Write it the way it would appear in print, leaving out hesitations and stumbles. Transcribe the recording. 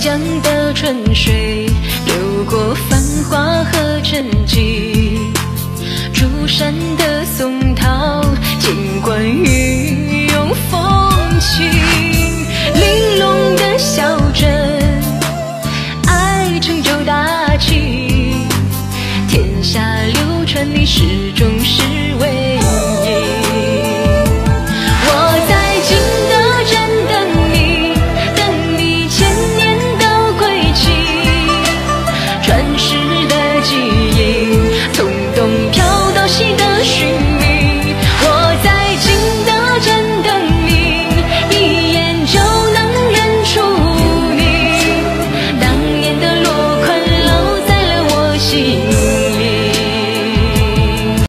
江的春水，流过繁华和沉寂。竹山的松涛，见关羽。